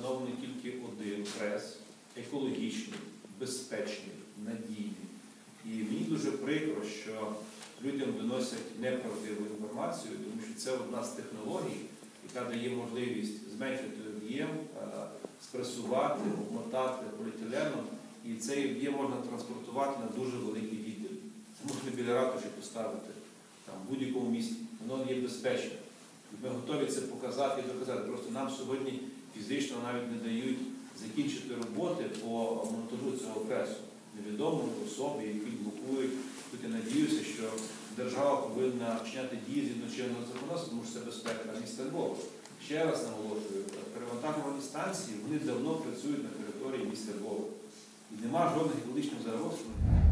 встановлений тільки один прес, екологічний, безпечний, надійний. І мені дуже прикро, що людям доносять неправдиву інформацію, тому що це одна з технологій, яка дає можливість зменшити об'єм, спресувати, обмотати поліетиленом, і цей об'єм можна транспортувати на дуже великій відділі. Це можна біля ратуші поставити в будь-якому місті. Воно є безпечне. Ми готові це показати і доказати. Просто нам сьогодні фізично навіть не дають закінчити роботи по монтажу цього пресу. Невідомі особи, які блокують. Тут я надіюся, що держава повинна вчиняти дії згідно чинного законодавства, тому що це безпека міста Львова. Ще раз наголошую, перевантажувальні станції, вони давно працюють на території міста Львова. І нема жодних екологічних загроз.